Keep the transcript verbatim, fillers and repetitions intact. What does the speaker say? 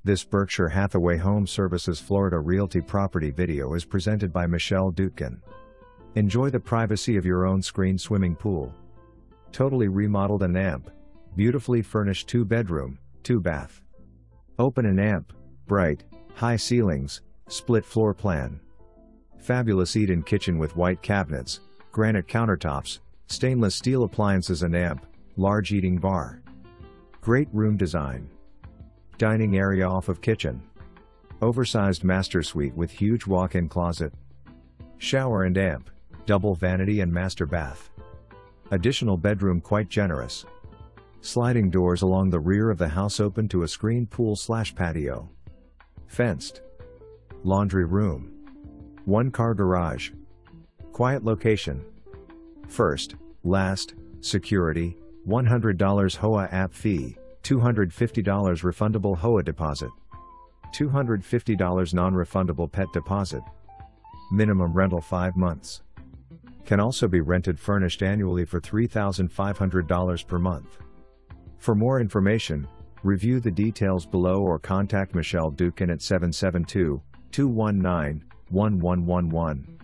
This Berkshire Hathaway Home Services Florida Realty property video is presented by Michelle Dutkin. Enjoy the privacy of your own screened swimming pool. Totally remodeled and amp. Beautifully furnished two bedroom, two bath. Open and amp, bright, high ceilings, split floor plan. Fabulous eat-in kitchen with white cabinets, granite countertops, stainless steel appliances and amp, large eating bar. Great room design. Dining area off of kitchen. Oversized master suite with huge walk-in closet. Shower and amp, double vanity and master bath. Additional bedroom quite generous. Sliding doors along the rear of the house open to a screened pool slash patio. Fenced. Laundry room. One car garage. Quiet location. First, last, security, one hundred dollars H O A app fee, two hundred fifty dollars refundable H O A deposit. two hundred fifty dollars non-refundable pet deposit. Minimum rental five months. Can also be rented furnished annually for three thousand five hundred dollars per month. For more information, review the details below or contact Michelle Dutkin at seven seven two, two one nine, one one one one.